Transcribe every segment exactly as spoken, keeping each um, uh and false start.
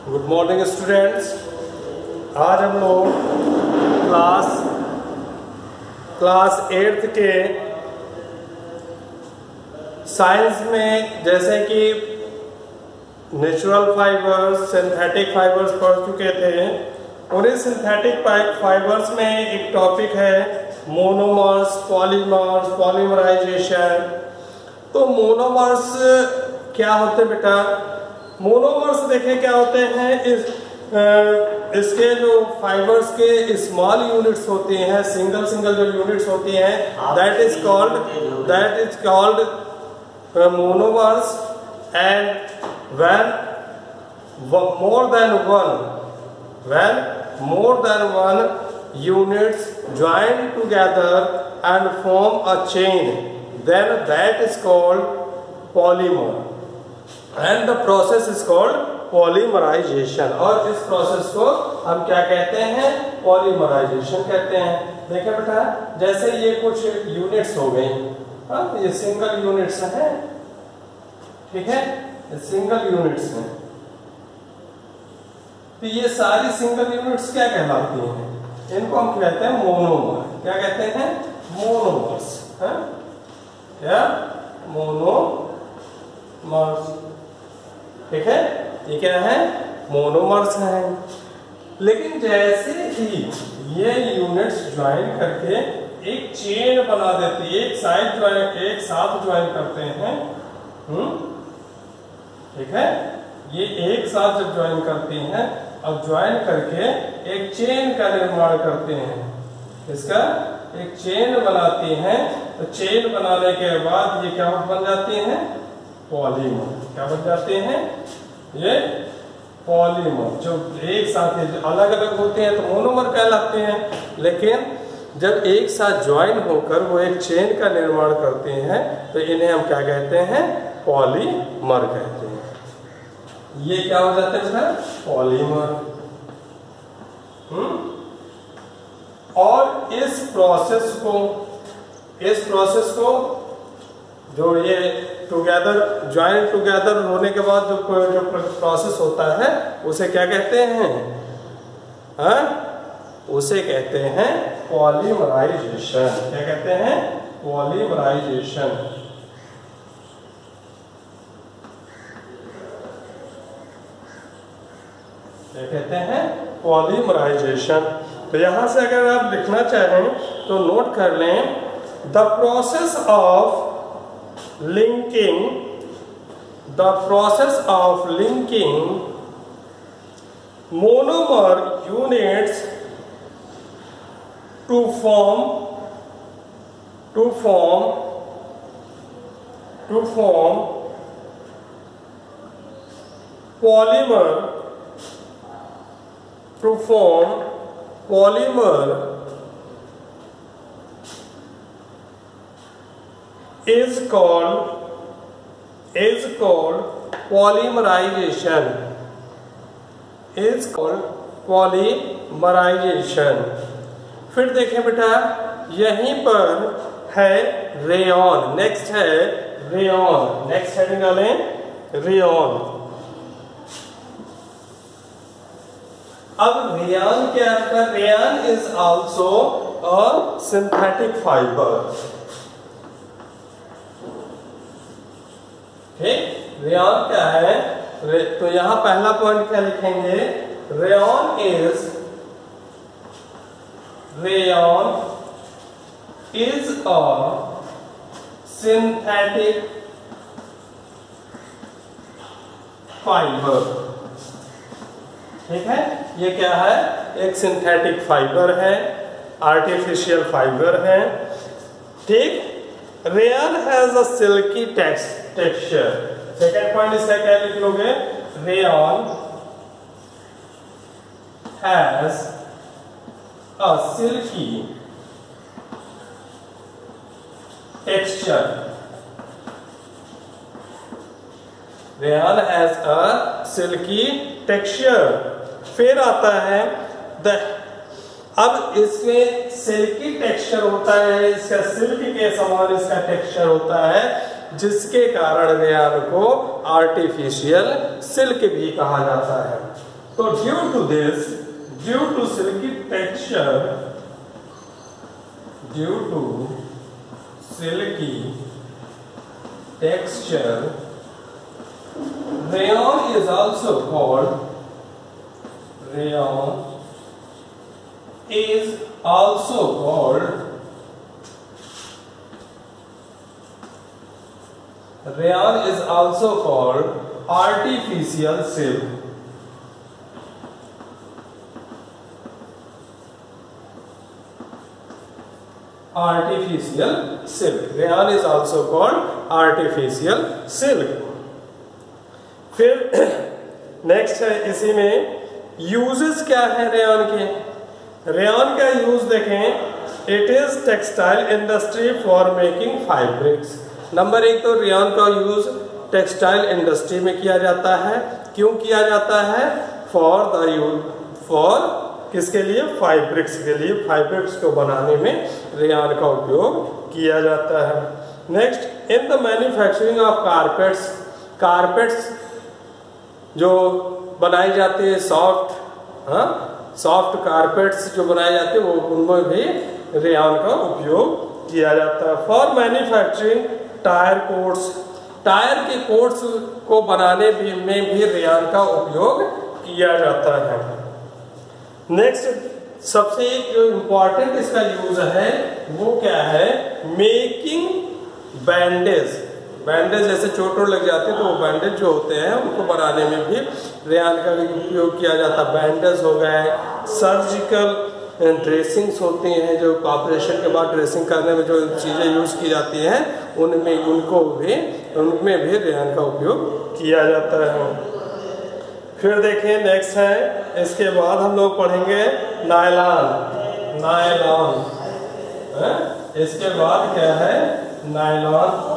Good morning students. आज हम लोग क्लास क्लास एट्थ के साइंस में जैसे कि नेचुरल फाइबर्स, सिंथेटिक फाइबर्स पढ़ चुके थे। उन्हीं सिंथेटिक फाइबर्स में एक टॉपिक है मोनोमर्स, पॉलीमर्स, पॉलीमराइजेशन। तो मोनोमर्स क्या होते हैं बेटा? मोनोमर्स देखें क्या होते हैं। इस आ, इसके जो फाइबर्स के स्मॉल यूनिट्स होती हैं, सिंगल सिंगल जो यूनिट्स होती हैं, that is called that is called monomers. And when more than one when more than one units join together and form a chain, then that is called polymer and the process is called polymerization। और इस process को हम क्या कहते हैं? Polymerisation कहते हैं। देखें बेटा, जैसे ये कुछ यूनिट्स हो गई, हाँ, ये सिंगल यूनिट्स हैं, ठीक है, ये सिंगल यूनिट्स हैं। तो ये सारी सिंगल यूनिट्स क्या कहलाती हैं? इनको हम कहते हैं मोनोमर। क्या कहते हैं? मोनोमर्स। है क्या? मोनोमर्स, ठीक है। ये क्या है? मोनोमर्स है। लेकिन जैसे ही ये यूनिट्स ज्वाइन करके एक चेन बना देती है, एक साइड ज्वाइन एक साथ ज्वाइन करते हैं, हम्म, ठीक है। ये एक साथ जब ज्वाइन करती हैं, अब ज्वाइन करके एक चेन का निर्माण करते हैं, इसका एक चेन बनाती हैं। तो चेन बनाने के बाद ये क्या बन जाती हैं? पॉलीमर। क्या बन जाते हैं? ये पॉलीमर। जो एक साथ अलग अलग होते हैं तो मोनोमर कहलाते हैं, लेकिन जब एक साथ ज्वाइन होकर वो एक चेन का निर्माण करते हैं तो इन्हें हम क्या कहते हैं? पॉलीमर कहते हैं। ये क्या हो जाता है सर? पॉलीमर। हम्म और इस प्रोसेस को इस प्रोसेस को जो ये टुगेदर ज्वाइन टुगेदर होने के बाद जो जो प्रोसेस होता है उसे क्या कहते हैं? हाँ, उसे कहते हैं पॉलीमराइजेशन। क्या कहते हैं? पॉलीमराइजेशन। क्या कहते हैं? पॉलीमराइजेशन। तो यहां से अगर आप लिखना चाहें तो नोट कर लें, the process of linking the process of linking monomer units to form to form to form polymer to form polymer is called is called polymerization is called polymerization। फिर देखें बेटा, यहीं पर है रेयॉन। नेक्स्ट है rayon. Next heading डालें rayon. अब rayon क्या है? Rayon is also a synthetic fibre. ठीक, रेयॉन क्या है? रे, तो यहां पहला पॉइंट क्या लिखेंगे? Rayon is rayon is a synthetic fibre. ठीक है, ये क्या है? एक सिंथेटिक फाइबर है, आर्टिफिशियल फाइबर है। ठीक, rayon has a silky texture. Second point इसका क्या लिख लोगे? Rayon has a silky texture. Rayon has a silky texture. फिर आता है द अब इसमें सिल्की टेक्सचर होता है, इसका सिल्क के समान इसका टेक्सचर होता है, जिसके कारण रेयॉन को आर्टिफिशियल सिल्क भी कहा जाता है। तो due to this, due to silky texture, due to silky texture, rayon is also called, rayon is also called, rayon is also called artificial silk. Artificial silk. Rayon is also called artificial silk. फिर next है इसी में uses क्या है rayon के। Rayon का use देखें, it is textile industry for making fabrics. Number एक तो रेयन का यूज टेक्सटाइल इंडस्ट्री में किया जाता है। क्यों किया जाता है? फॉर द यूज, फॉर किसके लिए? फैब्रिक्स के लिए। फैब्रिक्स को बनाने में रेयन का उपयोग किया जाता है। Next, in the manufacturing of carpets, carpets जो बनाई जाती है सॉफ्ट, हाँ सॉफ्ट कारपेट्स जो बनाए जाते हैं वो उनमें भी रेयन का उपयोग किया जाता है। For manufacturing tyre coats, tyre के कोट्स को बनाने भी में भी रेयन का उपयोग किया जाता है। नेक्स्ट, सबसे एक जो इम्पोर्टेंट इसका यूज है वो क्या है? Making bandage. बैंडेज जैसे चोट लग जाती है तो वो बैंडेज जो होते हैं उनको बनाने में भी रेयन का उपयोग किया जाता है। बैंडेज हो गए, सर्जिकल ड्रेसिंग्स होती हैं जो ऑपरेशन के बाद ड्रेसिंग करने में जो चीज़ें यूज की जाती हैं उनमें उनको भी उनमें भी रेयन का उपयोग किया जाता है। फिर देखिए नेक्स्ट है, इसके बाद हम लोग पढ़ेंगे नायलॉन। नायलॉन है? इसके बाद क्या है? नायलॉन।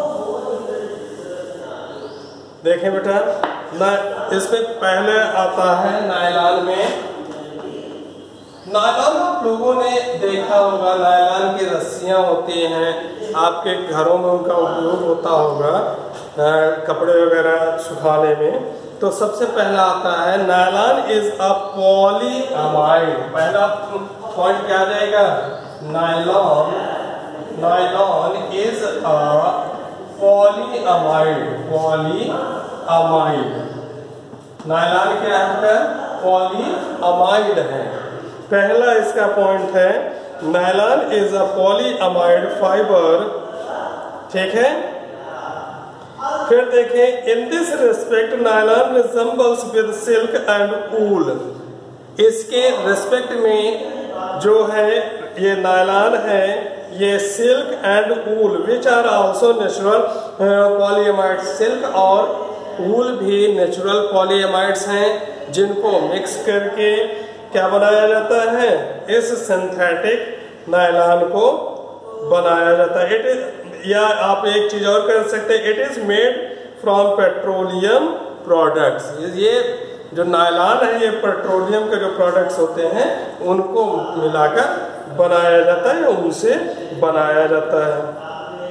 देखें बेटा, ना इसमें पहले आता है नायलॉन में, नायलॉन आप लोगों ने देखा होगा, नायलॉन की रस्सियां होती हैं, आपके घरों में उनका उपयोग होता होगा कपड़े वगैरह सुखाने में। तो सबसे पहला आता है नायलॉन इज अ पॉलीअमाइड। पहला पॉइंट क्या आ जाएगा? Nylon, nylon is a polyamide. Polyamide, nylon क्या है? पॉलीअमाइड है। पहला इसका पॉइंट है nylon is a polyamide fibre. ठीक है। फिर देखें, in this respect nylon resembles with silk and wool. इसके रिस्पेक्ट में जो है ये नायलॉन है, ये silk and wool which are also natural polyamides. Silk और वूल भी नेचुरल पॉलीएमाइड्स हैं जिनको मिक्स करके क्या बनाया जाता है? इस सिंथेटिक नायलॉन को बनाया जाता है। इट इज, या आप एक चीज और कर सकते हैं, it is made from petroleum products. ये जो नायलॉन है ये पेट्रोलियम के जो प्रोडक्ट्स होते हैं उनको मिलाकर बनाया जाता है, उनसे बनाया जाता है।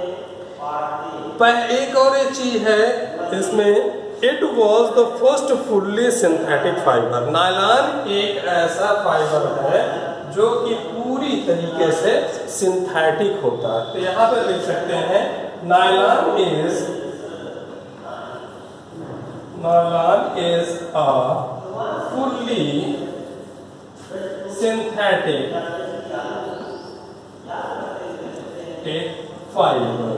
एक और एक चीज है इसमें, it was the first fully synthetic fibre. Nylon एक ऐसा फाइबर है जो कि पूरी तरीके से सिंथेटिक होता है। तो यहाँ पे लिख सकते हैं nylon is nylon is a fully synthetic fibre.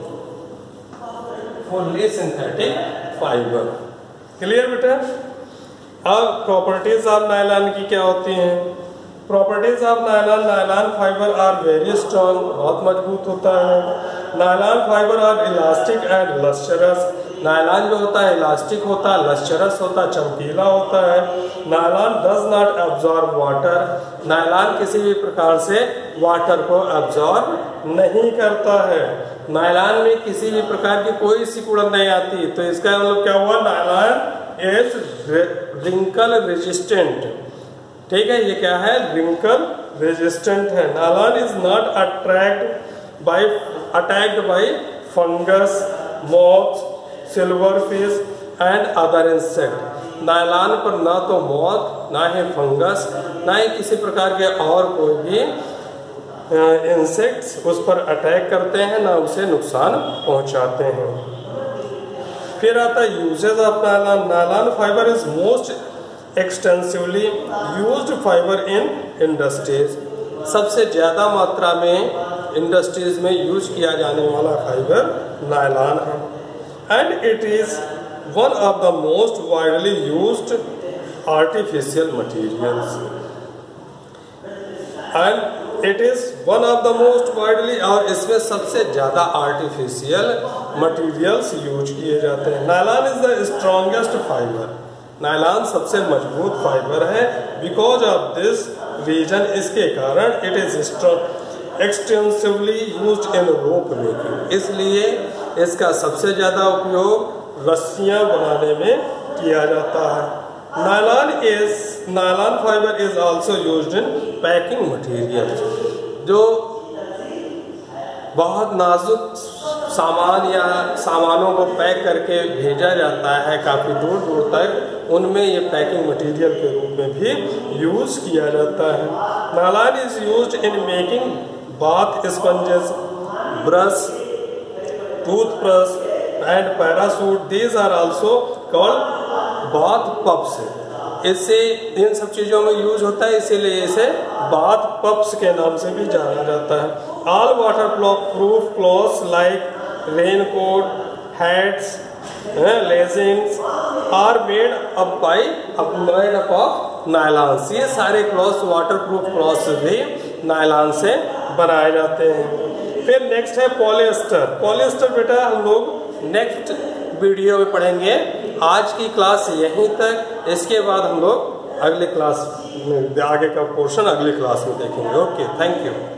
Fully synthetic fibre. Clear बेटा? अब प्रॉपर्टीज ऑफ नायलॉन की क्या होती हैं? Properties of nylon, nylon fibre are very strong, बहुत मजबूत होता है। Nylon fibre are elastic and lustrous. Nylon जो होता है इलास्टिक होता है, लस्चरस होता है, चमकीला होता है। Nylon does not absorb water. Nylon किसी भी प्रकार से वाटर को एब्जॉर्ब नहीं करता है। नायलॉन में किसी भी प्रकार की कोई सिकुड़न नहीं आती। तो इसका मतलब क्या हुआ? Nylon is wrinkle resistant. ठीक है, ये क्या है? रिंकल रेजिस्टेंट है। Nylon is not attract by attacked by fungus, moths, silver fish and other insect. Nylon पर ना तो मॉथ ना ही फंगस, ना ही किसी प्रकार के और कोई भी इंसेक्ट्स उस पर अटैक करते हैं, ना उसे नुकसान पहुंचाते हैं। फिर आता है uses of nylon. Nylon fibre is most extensively used fibre in industries. सबसे ज़्यादा मात्रा में इंडस्ट्रीज में यूज किया जाने वाला फाइबर नायलॉन है। And it is one of the most widely used artificial materials. And it is one of the most widely, और इसमें सबसे ज़्यादा आर्टिफिशियल मटीरियल्स यूज किए जाते हैं। Nylon is the strongest fibre. Nylon सबसे मजबूत फाइबर है। बिकॉज ऑफ दिस रीजन, इसके कारण it is extensively used in rope making. इसलिए इसका सबसे ज़्यादा उपयोग रस्सियाँ बनाने में किया जाता है। Nylon is nylon fibre is also used in packing material. जो बहुत नाजुक सामान या सामानों को पैक करके भेजा जाता है काफ़ी दूर दूर तक, उनमें ये पैकिंग मटेरियल के रूप में भी यूज़ किया जाता है। Nylon is used in making bath sponges, brush, toothbrush and parachute. These are also called bath puffs. इससे इन सब चीज़ों में यूज होता है, इसीलिए इसे बाथ पप्स के नाम से भी जाना जाता है। All water proof clothes like raincoat, hats, leggings are made up by made up of nylon. ये सारे क्लॉथ्स वाटर प्रूफ क्लॉथ्स भी नायलॉन से बनाए जाते हैं। फिर नेक्स्ट है पॉलिएस्टर। पॉलिएस्टर बेटा हम लोग नेक्स्ट वीडियो में पढ़ेंगे। आज की क्लास यहीं तक, इसके बाद हम लोग अगले क्लास में आगे का पोर्शन अगले क्लास में देखेंगे। Okay, thank you.